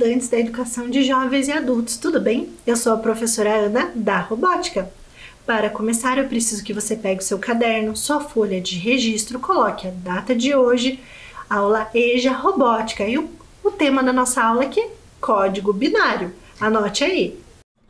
estudantes da educação de jovens e adultos, tudo bem? Eu sou a professora Ana, da Robótica. Para começar, eu preciso que você pegue o seu caderno, sua folha de registro, coloque a data de hoje, aula EJA Robótica, e o tema da nossa aula aqui, código binário. Anote aí.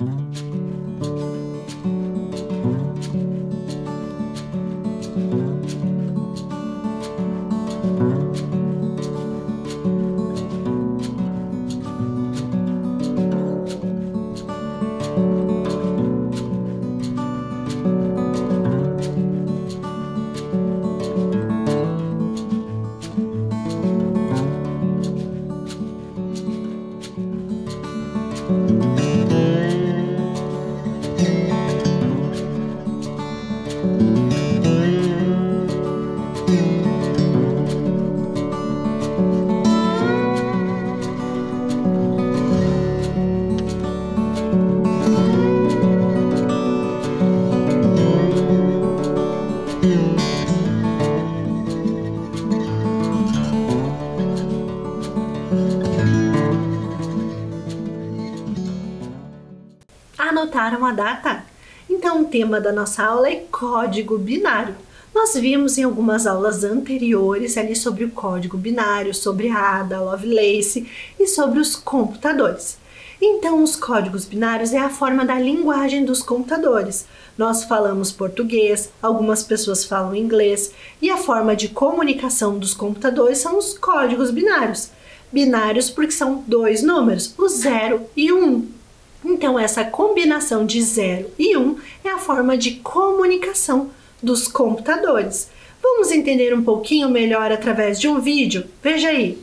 Anotaram a data? Então o tema da nossa aula é código binário. Nós vimos em algumas aulas anteriores ali sobre o código binário, sobre a Ada Lovelace e sobre os computadores. Então os códigos binários é a forma da linguagem dos computadores. Nós falamos português, algumas pessoas falam inglês e a forma de comunicação dos computadores são os códigos binários. Binários porque são dois números, o 0 e o 1. Então, essa combinação de 0 e 1 é a forma de comunicação dos computadores. Vamos entender um pouquinho melhor através de um vídeo? Veja aí!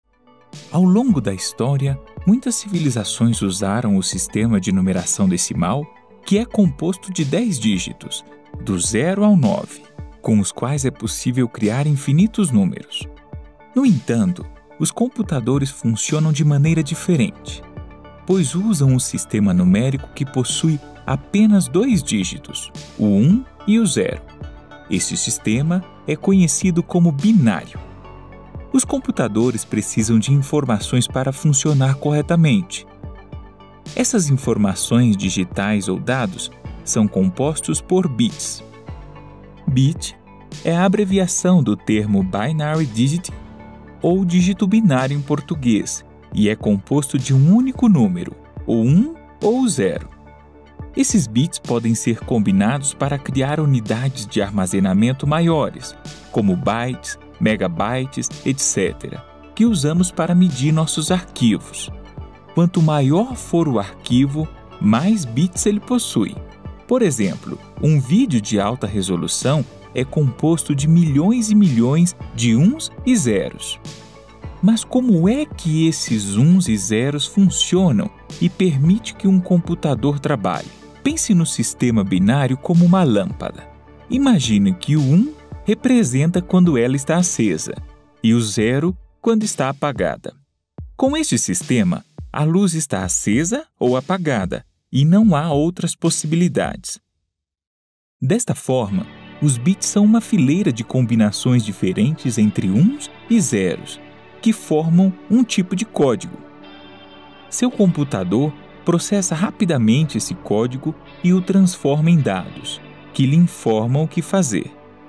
Ao longo da história, muitas civilizações usaram o sistema de numeração decimal, que é composto de 10 dígitos, do 0 ao 9, com os quais é possível criar infinitos números. No entanto, os computadores funcionam de maneira diferente, pois usam um sistema numérico que possui apenas 2 dígitos, o 1 e o 0. Este sistema é conhecido como binário. Os computadores precisam de informações para funcionar corretamente. Essas informações digitais ou dados são compostos por bits. Bit é a abreviação do termo binary digit, ou dígito binário em português, e é composto de um único número, o 1 ou o 0. Esses bits podem ser combinados para criar unidades de armazenamento maiores, como bytes, megabytes, etc., que usamos para medir nossos arquivos. Quanto maior for o arquivo, mais bits ele possui. Por exemplo, um vídeo de alta resolução é composto de milhões e milhões de uns e zeros. Mas como é que esses uns e zeros funcionam e permite que um computador trabalhe? Pense no sistema binário como uma lâmpada. Imagine que o 1 representa quando ela está acesa e o 0 quando está apagada. Com este sistema, a luz está acesa ou apagada e não há outras possibilidades. Desta forma, os bits são uma fileira de combinações diferentes entre uns e zeros, que formam um tipo de código. Seu computador processa rapidamente esse código e o transforma em dados, que lhe informam o que fazer.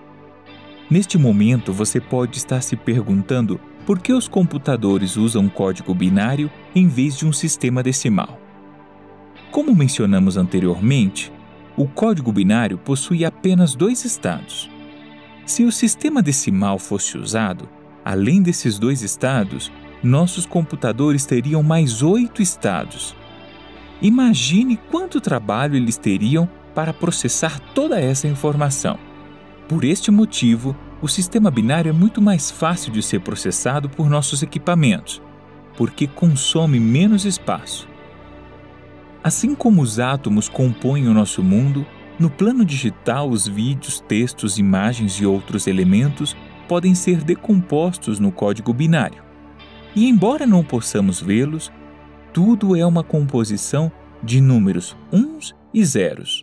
Neste momento, você pode estar se perguntando por que os computadores usam código binário em vez de um sistema decimal. Como mencionamos anteriormente, o código binário possui apenas 2 estados. Se o sistema decimal fosse usado, além desses 2 estados, nossos computadores teriam mais 8 estados. Imagine quanto trabalho eles teriam para processar toda essa informação. Por este motivo, o sistema binário é muito mais fácil de ser processado por nossos equipamentos, porque consome menos espaço. Assim como os átomos compõem o nosso mundo, no plano digital os vídeos, textos, imagens e outros elementos podem ser decompostos no código binário. E embora não possamos vê-los, tudo é uma composição de números uns e zeros.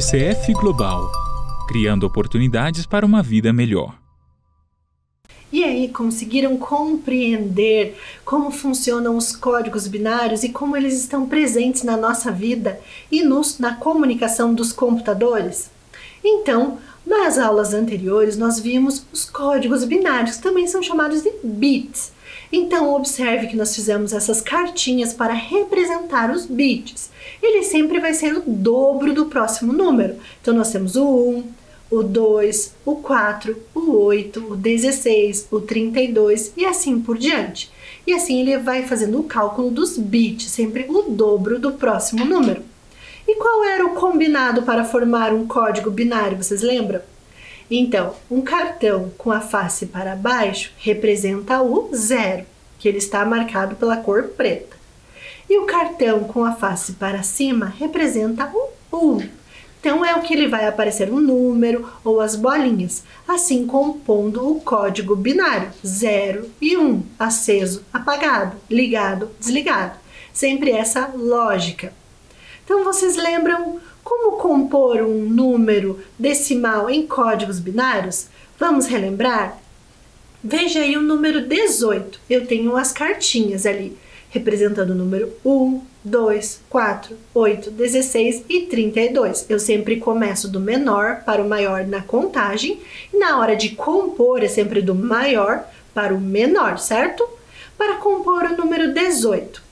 GCF Global, criando oportunidades para uma vida melhor. E aí, conseguiram compreender como funcionam os códigos binários e como eles estão presentes na nossa vida e na comunicação dos computadores? Então, nas aulas anteriores, nós vimos os códigos binários, que também são chamados de bits. Então, observe que nós fizemos essas cartinhas para representar os bits. Ele sempre vai ser o dobro do próximo número. Então, nós temos o 1, o 2, o 4, o 8, o 16, o 32 e assim por diante. E assim ele vai fazendo o cálculo dos bits, sempre o dobro do próximo número. E qual era o combinado para formar um código binário, vocês lembram? Então, um cartão com a face para baixo representa o 0, que ele está marcado pela cor preta. E o cartão com a face para cima representa o 1. Então, é o que ele vai aparecer um número ou as bolinhas, assim compondo o código binário 0 e 1, aceso, apagado, ligado, desligado. Sempre essa lógica. Então, vocês lembram como compor um número decimal em códigos binários? Vamos relembrar? Veja aí o número 18. Eu tenho as cartinhas ali, representando o número 1, 2, 4, 8, 16 e 32. Eu sempre começo do menor para o maior na contagem e na hora de compor é sempre do maior para o menor, certo? Para compor o número 18.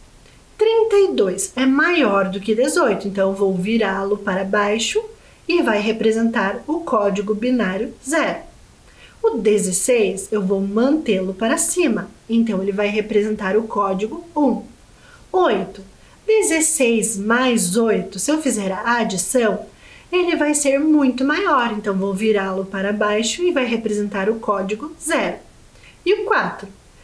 32 é maior do que 18, então eu vou virá-lo para baixo e vai representar o código binário 0. O 16 eu vou mantê-lo para cima, então ele vai representar o código 1. 8. 16 mais 8, se eu fizer a adição, ele vai ser muito maior, então vou virá-lo para baixo e vai representar o código 0. E o 4.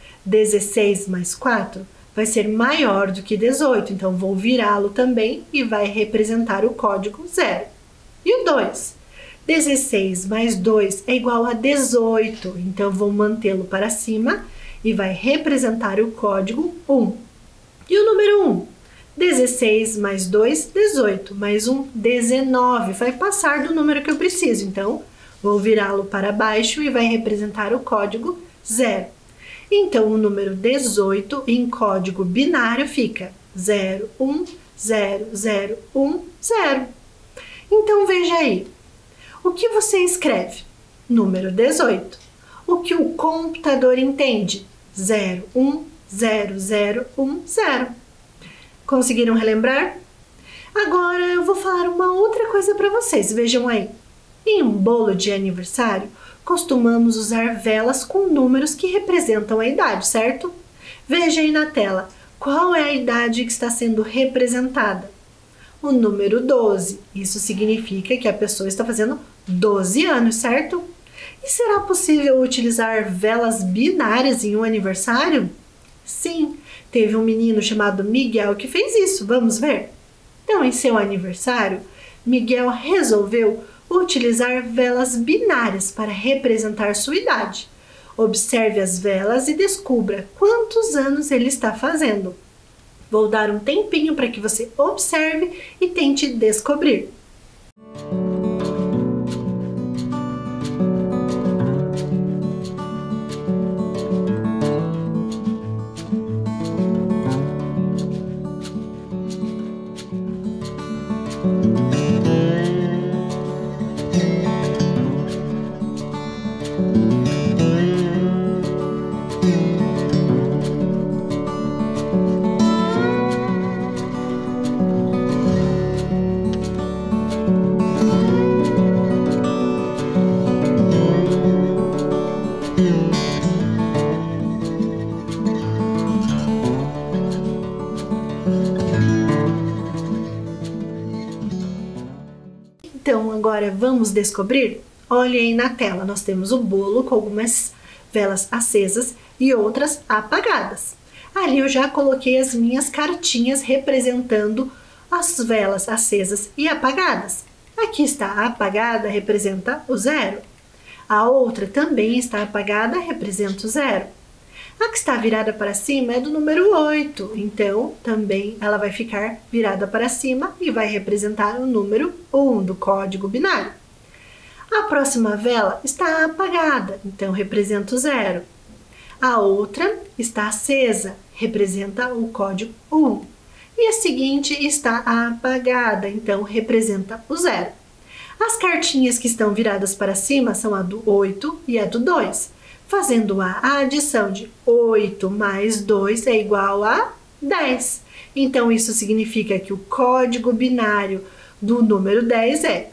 16 mais 4 vai ser maior do que 18, então vou virá-lo também e vai representar o código 0. E o 2? 16 mais 2 é igual a 18, então vou mantê-lo para cima e vai representar o código 1. E o número 1? 16 mais 2, 18, mais 1, 19, vai passar do número que eu preciso, então vou virá-lo para baixo e vai representar o código 0. Então, o número 18 em código binário fica 0, 1, 0, 0, 1, 0. Então, veja aí. O que você escreve? Número 18. O que o computador entende? 0, 1, 0, 0, 1, 0. Conseguiram relembrar? Agora, eu vou falar uma outra coisa para vocês. Vejam aí. Em um bolo de aniversário, costumamos usar velas com números que representam a idade, certo? Veja aí na tela, qual é a idade que está sendo representada? O número 12. Isso significa que a pessoa está fazendo 12 anos, certo? E será possível utilizar velas binárias em um aniversário? Sim, teve um menino chamado Miguel que fez isso, vamos ver? Então, em seu aniversário, Miguel resolveu utilizar velas binárias para representar sua idade. Observe as velas e descubra quantos anos ele está fazendo. Vou dar um tempinho para que você observe e tente descobrir. Então, agora vamos descobrir? Olha aí na tela, nós temos o bolo com algumas velas acesas e outras apagadas. Ali eu já coloquei as minhas cartinhas representando as velas acesas e apagadas. Aqui está a apagada, representa o 0. A outra também está apagada, representa o 0. A que está virada para cima é do número 8, então também ela vai ficar virada para cima e vai representar o número 1 do código binário. A próxima vela está apagada, então representa o 0. A outra está acesa, representa o código 1. E a seguinte está apagada, então representa o 0. As cartinhas que estão viradas para cima são a do 8 e a do 2, fazendo a adição de 8 mais 2 é igual a 10. Então, isso significa que o código binário do número 10 é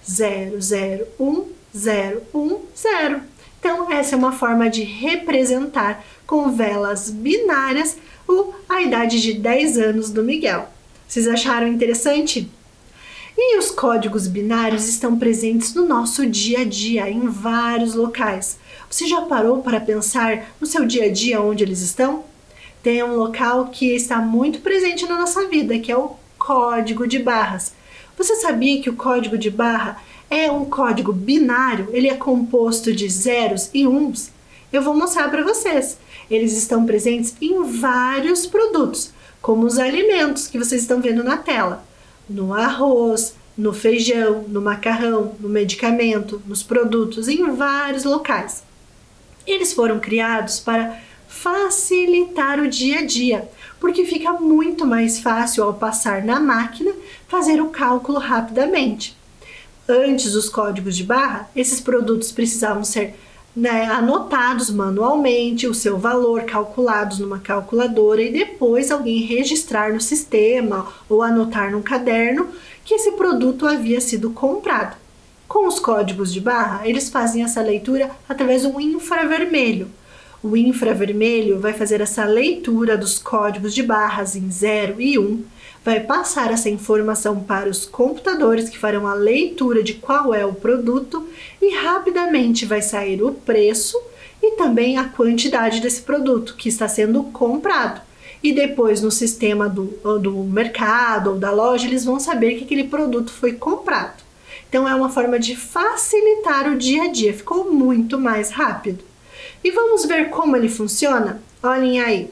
001010. Então, essa é uma forma de representar com velas binárias a idade de 10 anos do Miguel. Vocês acharam interessante? E os códigos binários estão presentes no nosso dia a dia, em vários locais. Você já parou para pensar no seu dia a dia onde eles estão? Tem um local que está muito presente na nossa vida, que é o código de barras. Você sabia que o código de barra é um código binário? Ele é composto de zeros e uns. Eu vou mostrar para vocês. Eles estão presentes em vários produtos, como os alimentos que vocês estão vendo na tela. No arroz, no feijão, no macarrão, no medicamento, nos produtos, em vários locais. Eles foram criados para facilitar o dia a dia, porque fica muito mais fácil ao passar na máquina fazer o cálculo rapidamente. Antes dos códigos de barra, esses produtos precisavam ser anotados manualmente, o seu valor calculados numa calculadora e depois alguém registrar no sistema ou anotar num caderno que esse produto havia sido comprado. Com os códigos de barra, eles fazem essa leitura através de um infravermelho. O infravermelho vai fazer essa leitura dos códigos de barras em 0 e 1, vai passar essa informação para os computadores que farão a leitura de qual é o produto e rapidamente vai sair o preço e também a quantidade desse produto que está sendo comprado. E depois no sistema do mercado ou da loja eles vão saber que aquele produto foi comprado. Então é uma forma de facilitar o dia a dia, ficou muito mais rápido. E vamos ver como ele funciona? Olhem aí.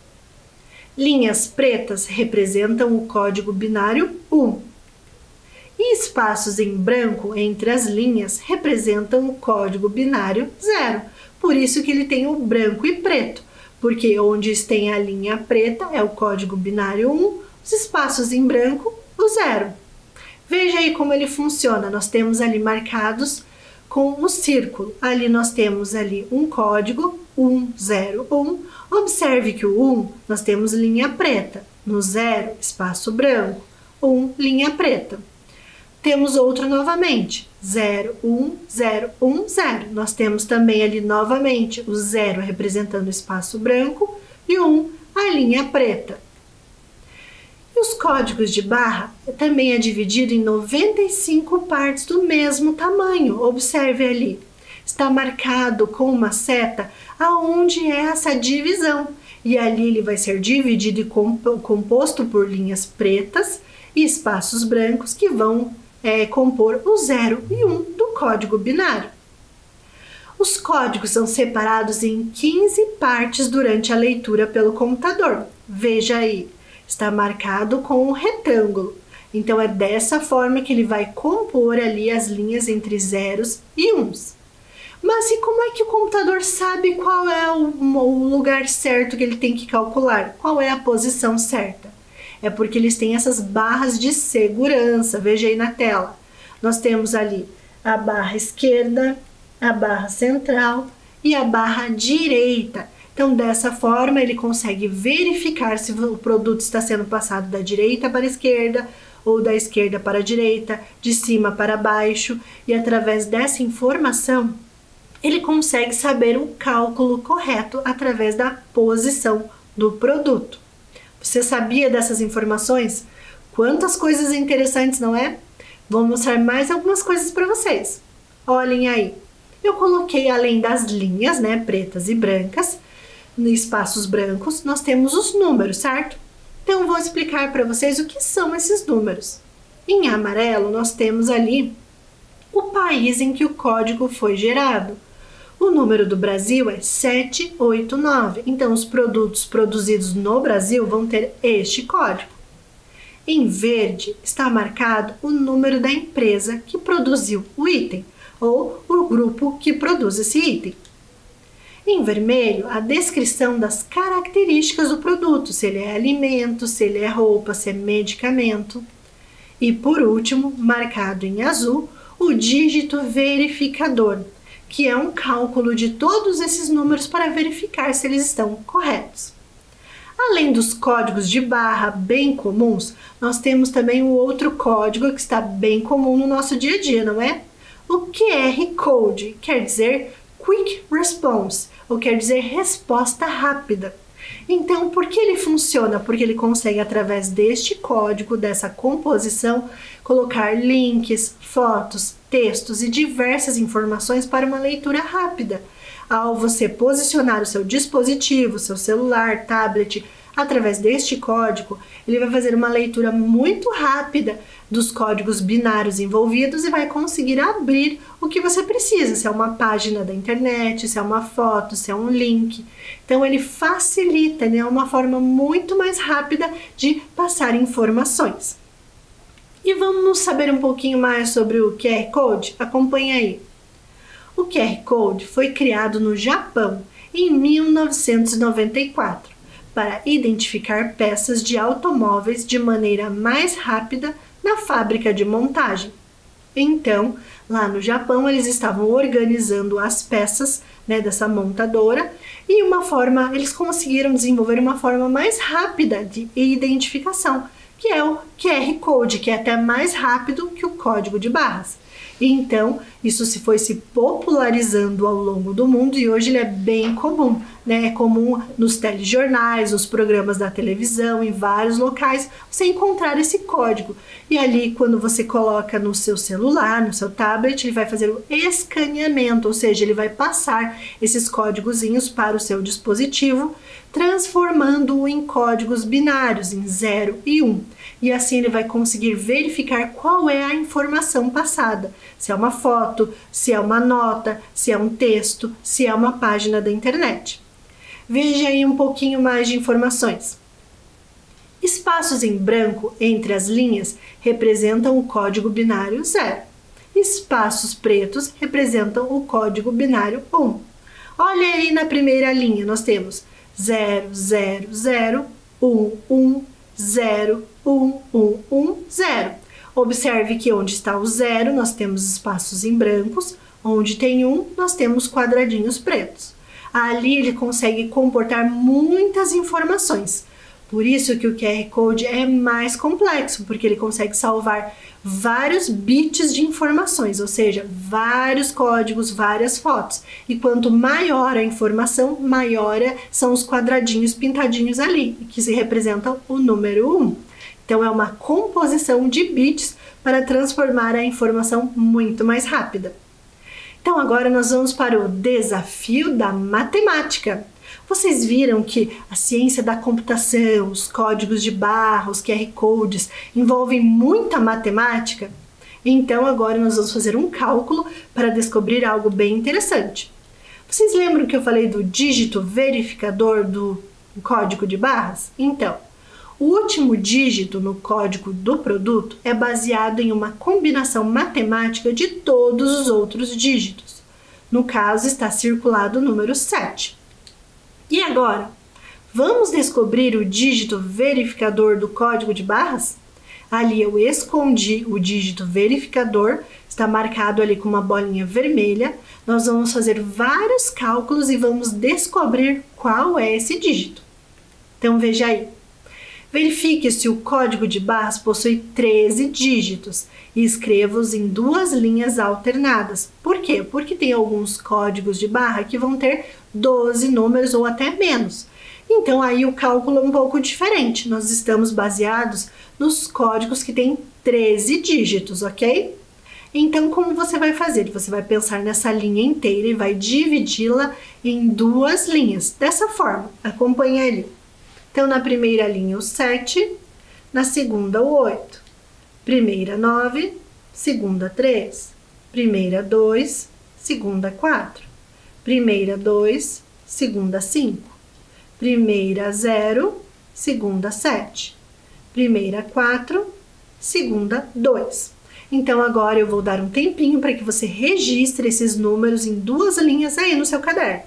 Linhas pretas representam o código binário 1. E espaços em branco entre as linhas representam o código binário 0. Por isso que ele tem o branco e preto, porque onde tem a linha preta é o código binário 1, os espaços em branco, o 0. Veja aí como ele funciona. Nós temos ali marcados com o círculo. Ali nós temos ali um código 101. Observe que o 1 nós temos linha preta, no 0 espaço branco, 1 linha preta. Temos outro novamente, 01010. Nós temos também ali novamente o 0 representando o espaço branco e 1 a linha preta. E os códigos de barra também é dividido em 95 partes do mesmo tamanho. Observe ali, está marcado com uma seta aonde é essa divisão. E ali ele vai ser dividido e composto por linhas pretas e espaços brancos que vão compor o 0 e 1 do código binário. Os códigos são separados em 15 partes durante a leitura pelo computador. Veja aí. Está marcado com um retângulo. Então, é dessa forma que ele vai compor ali as linhas entre zeros e uns. Mas e como é que o computador sabe qual é o lugar certo que ele tem que calcular? Qual é a posição certa? É porque eles têm essas barras de segurança. Veja aí na tela. Nós temos ali a barra esquerda, a barra central e a barra direita. Então, dessa forma, ele consegue verificar se o produto está sendo passado da direita para a esquerda ou da esquerda para a direita, de cima para baixo. E através dessa informação, ele consegue saber o cálculo correto através da posição do produto. Você sabia dessas informações? Quantas coisas interessantes, não é? Vou mostrar mais algumas coisas para vocês. Olhem aí. Eu coloquei, além das linhas, pretas e brancas, nos espaços brancos, nós temos os números, certo? Então, vou explicar para vocês o que são esses números. Em amarelo, nós temos ali o país em que o código foi gerado. O número do Brasil é 789. Então, os produtos produzidos no Brasil vão ter este código. Em verde, está marcado o número da empresa que produziu o item, ou o grupo que produz esse item. Em vermelho, a descrição das características do produto, se ele é alimento, se ele é roupa, se é medicamento. E por último, marcado em azul, o dígito verificador, que é um cálculo de todos esses números para verificar se eles estão corretos. Além dos códigos de barra bem comuns, nós temos também um outro código que está bem comum no nosso dia a dia, não é? O QR Code quer dizer Quick Response, ou quer dizer resposta rápida. Então, por que ele funciona? Porque ele consegue, através deste código, dessa composição, colocar links, fotos, textos e diversas informações para uma leitura rápida. Ao você posicionar o seu dispositivo, seu celular, tablet, através deste código, ele vai fazer uma leitura muito rápida dos códigos binários envolvidos e vai conseguir abrir o que você precisa, se é uma página da internet, se é uma foto, se é um link. Então ele facilita, né, uma forma muito mais rápida de passar informações. E vamos saber um pouquinho mais sobre o QR Code? Acompanhe aí. O QR Code foi criado no Japão em 1994 para identificar peças de automóveis de maneira mais rápida na fábrica de montagem. Então, lá no Japão, eles estavam organizando as peças, né, dessa montadora e eles conseguiram desenvolver uma forma mais rápida de identificação, que é o QR Code, que é até mais rápido que o código de barras. Então, isso foi se popularizando ao longo do mundo e hoje ele é bem comum, né? É comum nos telejornais, nos programas da televisão, em vários locais, você encontrar esse código. E ali, quando você coloca no seu celular, no seu tablet, ele vai fazer o escaneamento, ou seja, ele vai passar esses códigozinhos para o seu dispositivo, transformando-o em códigos binários, em 0 e 1. E assim ele vai conseguir verificar qual é a informação passada. Se é uma foto, se é uma nota, se é um texto, se é uma página da internet. Veja aí um pouquinho mais de informações. Espaços em branco entre as linhas representam o código binário 0. Espaços pretos representam o código binário 1. Olha aí na primeira linha, nós temos 0, 0, 0, 1, 1, 0, 1, 1, 1, 0. Observe que onde está o 0, nós temos espaços em brancos, onde tem 1, nós temos quadradinhos pretos. Ali ele consegue comportar muitas informações. Por isso que o QR Code é mais complexo, porque ele consegue salvar vários bits de informações, ou seja, vários códigos, várias fotos. E quanto maior a informação, maior são os quadradinhos pintadinhos ali, que se representam o número 1. Então é uma composição de bits para transformar a informação muito mais rápida. Então agora nós vamos para o desafio da matemática. Vocês viram que a ciência da computação, os códigos de barra, os QR Codes, envolvem muita matemática? Então agora nós vamos fazer um cálculo para descobrir algo bem interessante. Vocês lembram que eu falei do dígito verificador do código de barras? Então, o último dígito no código do produto é baseado em uma combinação matemática de todos os outros dígitos. No caso, está circulado o número 7. E agora, vamos descobrir o dígito verificador do código de barras? Ali eu escondi o dígito verificador, está marcado ali com uma bolinha vermelha. Nós vamos fazer vários cálculos e vamos descobrir qual é esse dígito. Então veja aí. Verifique se o código de barras possui 13 dígitos e escreva-os em duas linhas alternadas. Por quê? Porque tem alguns códigos de barra que vão ter 12 números ou até menos. Então aí o cálculo é um pouco diferente. Nós estamos baseados nos códigos que têm 13 dígitos, ok? Então como você vai fazer? Você vai pensar nessa linha inteira e vai dividi-la em duas linhas. Dessa forma, acompanhe ali. Então, na primeira linha, o 7, na segunda, o 8. Primeira, 9, segunda, 3. Primeira, 2, segunda, 4. Primeira, 2, segunda, 5. Primeira, 0, segunda, 7. Primeira, 4, segunda, 2. Então, agora eu vou dar um tempinho para que você registre esses números em duas linhas aí no seu caderno.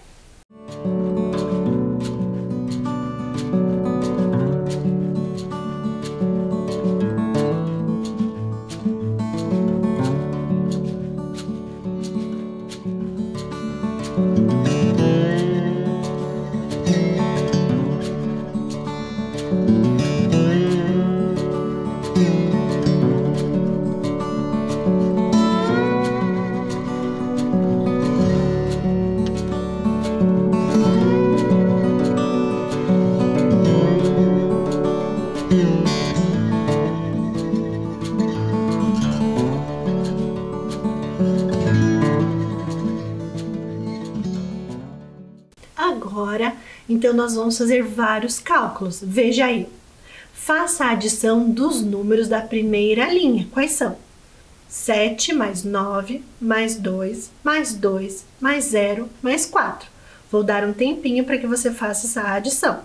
Agora, então, nós vamos fazer vários cálculos. Veja aí. Faça a adição dos números da primeira linha. Quais são? 7 mais 9, mais 2, mais 2, mais 0, mais 4. Vou dar um tempinho para que você faça essa adição.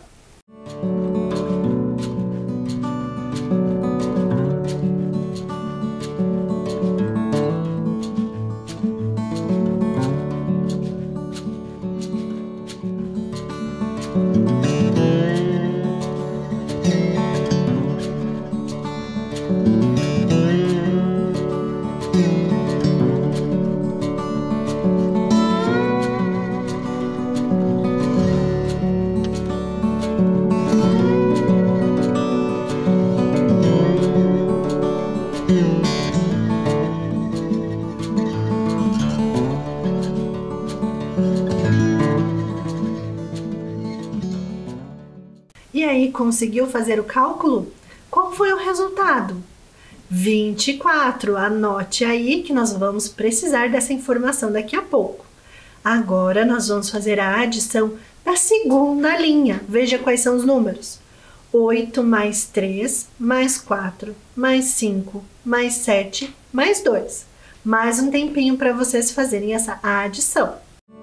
E aí, conseguiu fazer o cálculo? Qual foi o resultado? 24. Anote aí que nós vamos precisar dessa informação daqui a pouco. Agora, nós vamos fazer a adição da segunda linha. Veja quais são os números. 8 mais 3, mais 4, mais 5, mais 7, mais 2. Mais um tempinho para vocês fazerem essa adição.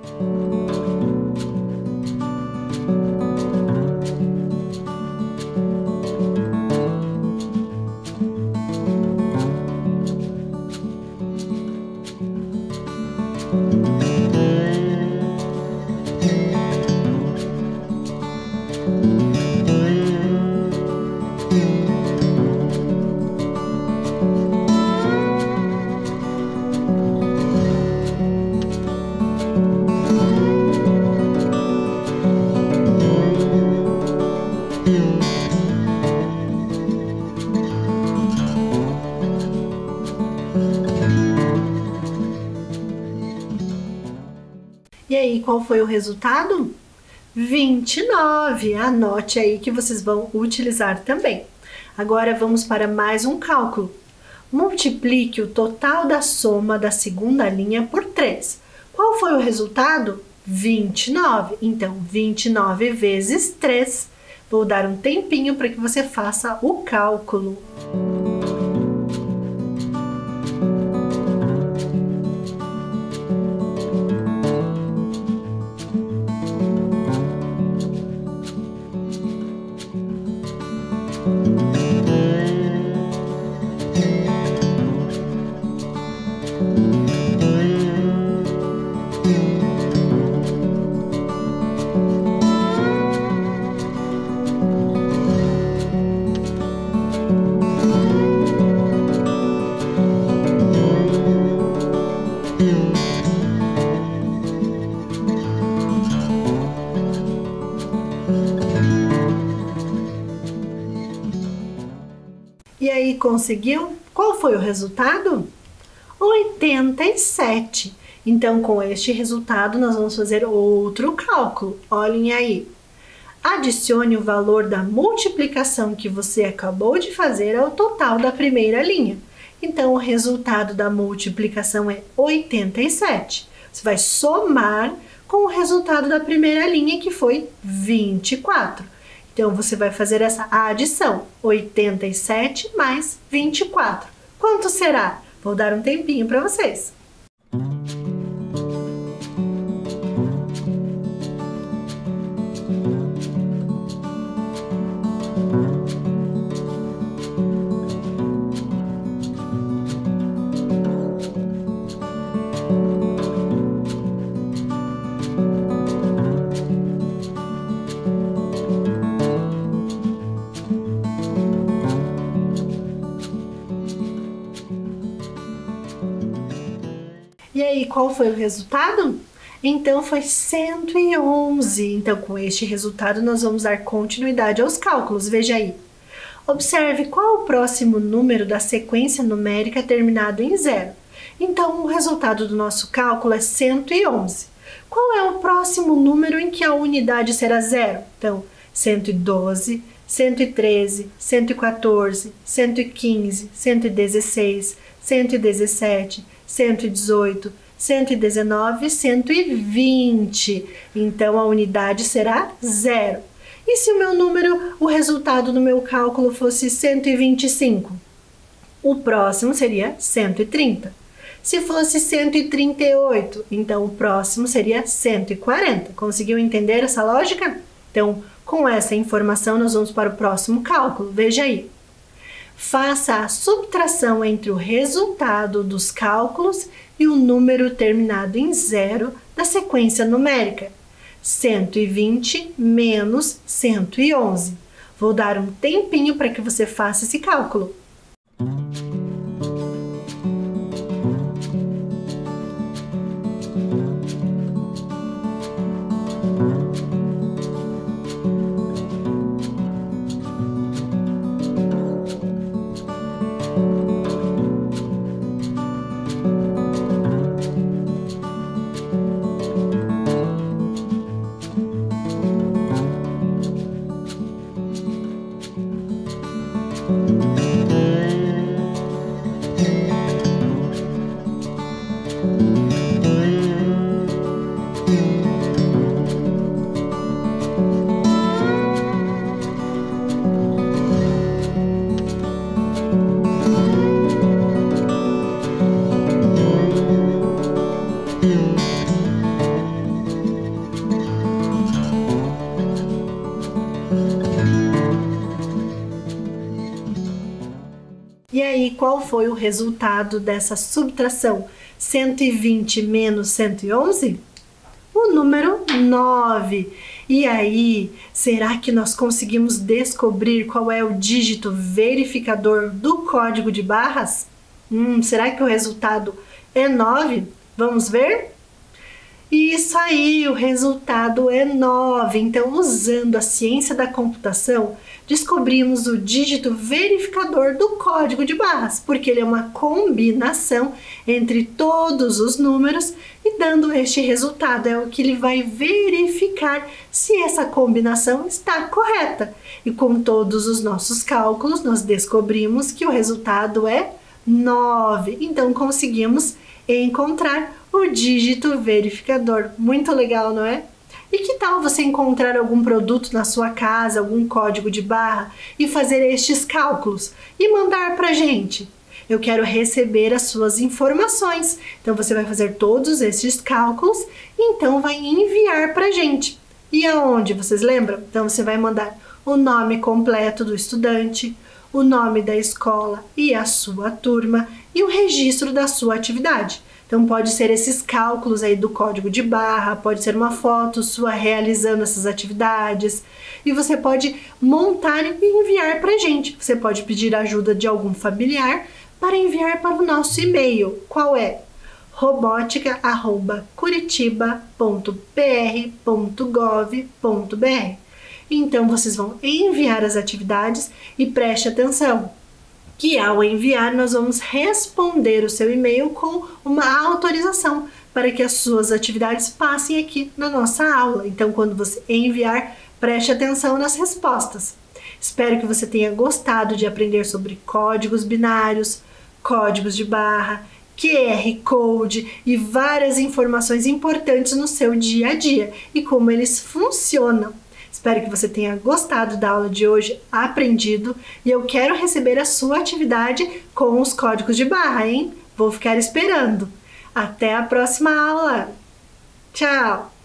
E aí, qual foi o resultado? 29. Anote aí que vocês vão utilizar também. Agora vamos para mais um cálculo. Multiplique o total da soma da segunda linha por 3. Qual foi o resultado? 29. Então, 29 vezes 3. Vou dar um tempinho para que você faça o cálculo. E aí, conseguiu? Qual foi o resultado? 87. Então, com este resultado, nós vamos fazer outro cálculo. Olhem aí. Adicione o valor da multiplicação que você acabou de fazer ao total da primeira linha. Então, o resultado da multiplicação é 87. Você vai somar com o resultado da primeira linha, que foi 24. Então, você vai fazer essa adição, 87 mais 24. Quanto será? Vou dar um tempinho para vocês. qual foi o resultado? Então foi 111. Então com este resultado nós vamos dar continuidade aos cálculos. Veja aí. Observe qual o próximo número da sequência numérica terminado em 0. Então o resultado do nosso cálculo é 111. Qual é o próximo número em que a unidade será 0? Então 112, 113, 114, 115, 116, 117, 118, 119 e 120. Então a unidade será 0. E se o resultado do meu cálculo fosse 125? O próximo seria 130. Se fosse 138, então o próximo seria 140. Conseguiu entender essa lógica? Então, com essa informação, nós vamos para o próximo cálculo. Veja aí. Faça a subtração entre o resultado dos cálculos e o número terminado em 0 da sequência numérica. 120 menos 111. Vou dar um tempinho para que você faça esse cálculo. E aí, qual foi o resultado dessa subtração? 120 menos 111? O número 9. E aí, será que nós conseguimos descobrir qual é o dígito verificador do código de barras? Será que o resultado é 9? Vamos ver? Isso aí, o resultado é 9. Então, usando a ciência da computação, descobrimos o dígito verificador do código de barras, porque ele é uma combinação entre todos os números e dando este resultado é o que ele vai verificar se essa combinação está correta. E com todos os nossos cálculos, nós descobrimos que o resultado é 9. Então, conseguimos encontrar o dígito verificador. Muito legal, não é? E que tal você encontrar algum produto na sua casa, algum código de barra e fazer estes cálculos e mandar para a gente? Eu quero receber as suas informações. Então você vai fazer todos estes cálculos e então vai enviar para a gente. E aonde? Vocês lembram? Então você vai mandar o nome completo do estudante, o nome da escola e a sua turma e o registro da sua atividade. Então pode ser esses cálculos aí do código de barra, pode ser uma foto sua realizando essas atividades e você pode montar e enviar para a gente. Você pode pedir ajuda de algum familiar para enviar para o nosso e-mail. Qual é? robotica@curitiba.pr.gov.br. Então vocês vão enviar as atividades e preste atenção que ao enviar nós vamos responder o seu e-mail com uma autorização para que as suas atividades passem aqui na nossa aula. Então, quando você enviar, preste atenção nas respostas. Espero que você tenha gostado de aprender sobre códigos binários, códigos de barra, QR Code e várias informações importantes no seu dia a dia e como eles funcionam. Espero que você tenha gostado da aula de hoje, aprendido, e eu quero receber a sua atividade com os códigos de barra, hein? Vou ficar esperando. Até a próxima aula! Tchau!